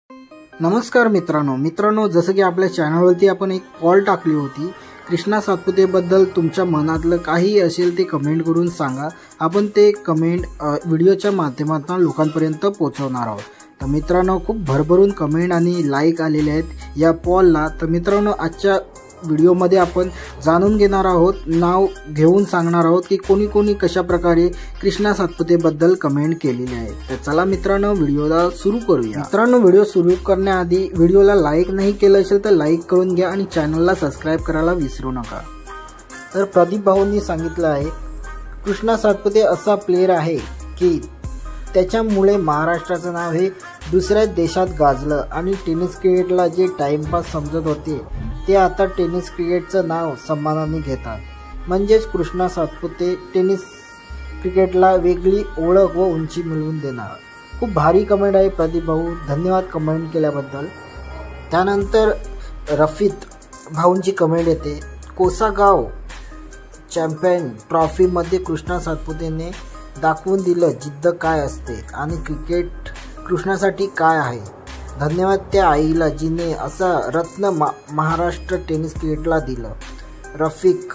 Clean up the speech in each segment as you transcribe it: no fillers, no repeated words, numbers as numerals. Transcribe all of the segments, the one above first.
नमस्कार मित्रांनो, जसं की आपल्या चॅनलवरती आपण एक पॉल टाकली होती कृष्णा सातपुतेबद्दल. तुमच्या मनातलं काही असेल ते कमेंट करून सांगा. आपण ते कमेंट व्हिडिओच्या माध्यमातून लोकांपर्यंत पोहोचवणार आहोत. तर मित्रांनो, खूप भरभरून कमेंट आणि लाईक आलेले आहेत या पॉलला. तर मित्रांनो, आजच्या व्हिडिओमध्ये आपण जाणून घेणार आहोत, नाव घेऊन सांगणार आहोत की कोणी कोणी कशा प्रकारे कृष्णा सातपुतेबद्दल कमेंट केलेली आहे. तर चला मित्रांनो, व्हिडिओला सुरू करूया. मित्रांनो, व्हिडिओ सुरू करण्याआधी व्हिडिओला लाईक नाही केलं असेल तर लाईक करून घ्या आणि चॅनलला सबस्क्राईब करायला विसरू नका. तर प्रदीप भाऊंनी सांगितलं आहे, कृष्णा सातपुते असा प्लेयर आहे की त्याच्यामुळे महाराष्ट्राचं नाव हे दुसऱ्या देशात गाजलं आणि टेनिस क्रिकेटला जे टाइमपास समजत होते ते आता टेनिस क्रिकेटचं नाव सन्मानाने घेतात. म्हणजेच कृष्णा सातपुते टेनिस क्रिकेटला वेगळी ओळख व उंची मिळवून देणार. खूप भारी कमेंट आहे प्रदीप भाऊ, धन्यवाद कमेंट केल्याबद्दल. त्यानंतर रफीत भाऊंची कमेंट येते, कोसागाव चॅम्पियन ट्रॉफीमध्ये कृष्णा सातपुतेने दाखवून दिलं जिद्द काय असते आणि क्रिकेट कृष्णासाठी काय आहे. धन्यवाद त्या आईला जिने असा रत्न महाराष्ट्र टेनिस क्रिकेटला दिलं. रफिक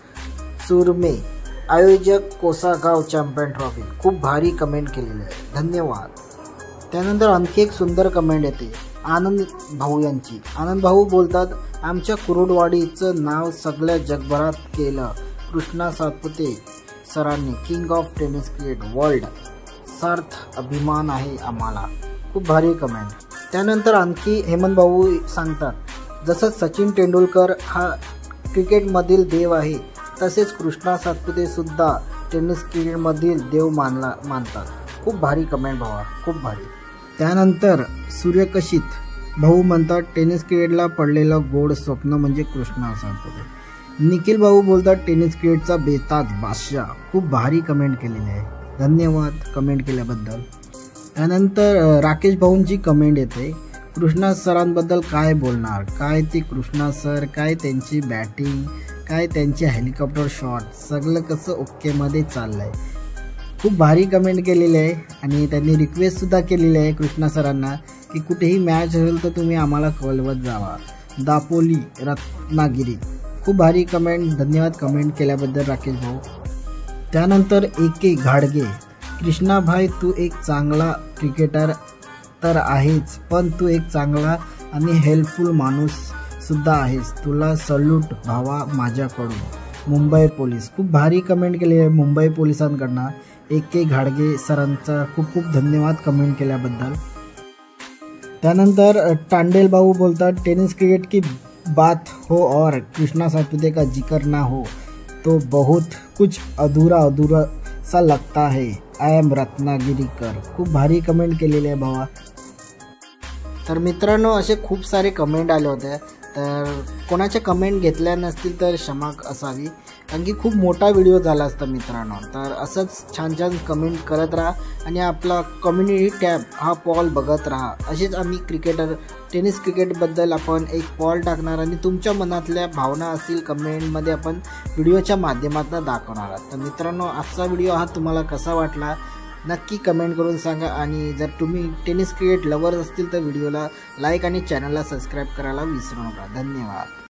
सुरमे, आयोजक कोसागाव चॅम्पियन ट्रॉफी. खूप भारी कमेंट केलेली आहे, धन्यवाद. त्यानंतर आणखी एक सुंदर कमेंट येते आनंद भाऊ यांची. आनंद भाऊ बोलतात, आमच्या कुरुडवाडीचं नाव सगळ्या जगभरात केलं कृष्णा सातपुते सरांनी. King of tennis cricket world, सार्थ अभिमान आहे आम्हाला. खूप भारी कमेंट. त्यानंतर आणखी हेमंत भाऊ सांगतात, जसं सचिन तेंडुलकर हा क्रिकेटमधील देव आहे तसेच कृष्णा सातपुते सुद्धा टेनिस क्रिकेटमधील देव मानतात. खूप भारी कमेंट भावा, खूप भारी. त्यानंतर सूर्यकशित भाऊ म्हणतात, टेनिस क्रिकेटला पडलेलं गोड स्वप्न म्हणजे कृष्णा सातपुते. निखिल भाऊ बोलतात, टेनिस क्रिकेटचा बेताज बादशाह. खूप भारी कमेंट केलेली आहे, धन्यवाद कमेंट केल्याबद्दल. त्यानंतर राकेश भाऊंची कमेंट येते, कृष्णा सरांबद्दल काय बोलणार, काय ते कृष्णा सर, काय त्यांची बॅटिंग, काय त्यांचे हेलिकॉप्टर शॉट, सगळं कसं ओकेमध्ये चाललं आहे. खूप भारी कमेंट केलेली आहे आणि त्यांनी रिक्वेस्टसुद्धा केलेली आहे कृष्णा सरांना की कुठेही मॅच असेल तर तुम्ही आम्हाला कळवत जावा. दापोली रत्नागिरी. खूप भारी कमेंट, धन्यवाद कमेंट केल्याबद्दल राकेश भाऊ. त्यानंतर AK घाडगे, कृष्णा भाई तू एक चांगला क्रिकेटर तर आहेच, पण तू एक चांगला आणि हेल्पफुल माणूस सुद्धा आहेस. तुला सल्यूट भावा माझ्याकडून. मुंबई पोलीस. खूप भारी कमेंट केली आहे मुंबई पोलिसांकडनं. AK घाडगे सरांचा खूप खूप धन्यवाद कमेंट केल्याबद्दल. त्यानंतर टांडेल भाऊ बोलतात, टेनिस क्रिकेट की बात हो और कृष्णा सातपुते का जिक्र ना हो तो बहुत कुछ अधूरा सा लगता है. आय एम रत्नागिरीकर. खूप भारी कमेंट केलेली आहे भावा. तर मित्रांनो, असे खूप सारे कमेंट आले होते. तर कोणाच्या कमेंट घेतल्या नसतील तर क्षमा असावी, कारण की खूप मोठा व्हिडिओ झाला असता मित्रांनो. तर असंच छान छान कमेंट करत राहा आणि आपला कम्युनिटी टॅब हा पॉल बघत राहा. असेच आम्ही टेनिस क्रिकेटबद्दल आपण एक पॉल टाकणार आणि तुमच्या मनातल्या भावना असतील कमेंटमध्ये आपण व्हिडिओच्या माध्यमातून दाखवणार आहोत. तर मित्रांनो, आजचा व्हिडिओ हा तुम्हाला कसा वाटला नक्की कमेंट करून सांगा. आणि जर तुम्ही टेनिस क्रिकेट लवर्स असतील तर व्हिडिओला लाईक आणि चॅनलला सबस्क्राईब करायला विसरू नका. धन्यवाद.